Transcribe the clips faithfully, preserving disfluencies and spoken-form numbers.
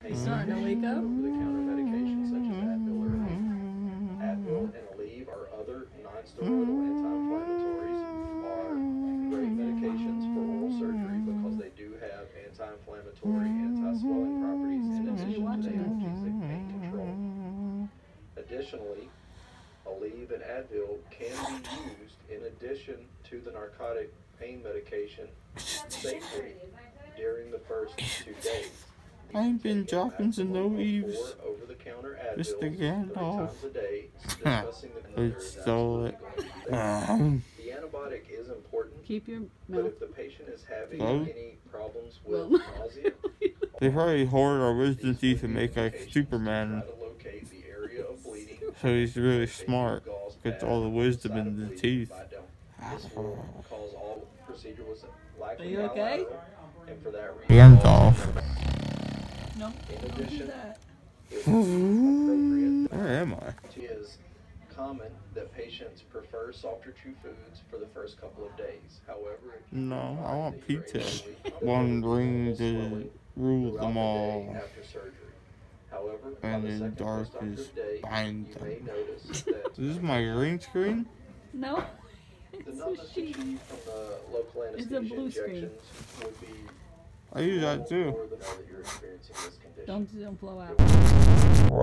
He's starting to wake up. Over-the-counter medications such as Advil or Aleve. Advil and Aleve or other non-steroidal anti-inflammatories are great medications for oral surgery because they do have anti-inflammatory, anti-swelling properties in addition to the analgesic pain control. Additionally, Aleve and Advil can be used in addition to the narcotic pain medication safely during the first two days. I've been dropping some no eaves just to get off. I stole it. Um, the antibiotic is important. Keep your but mouth. if the patient is having Oh. any problems with Well. nausea, they probably hoard our wisdom teeth and make like Superman. try to locate the area of bleeding. So he's really smart. Gets all the wisdom in the teeth. This will cause all procedure was Are you okay? bilateral, and for that reason, Hands off. No. in Don't do addition, that. it would be appropriate. Where am I? It is common that patients prefer softer chew foods for the first couple of days. However, if you No, I want provide the pizza. great One relief ring of to swelling rule throughout them the all. day after surgery. However, by And the then second dark postoperative is day, bind you may them. notice that This is my green screen? No. the It's a numbness sheet. achieved from the local It's a anesthesia blue screen. injections would be I use that too. more than that you're experiencing this condition. Don't don't blow out.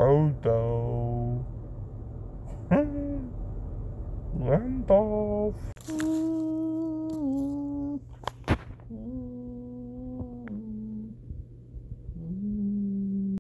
Rodo. Land off.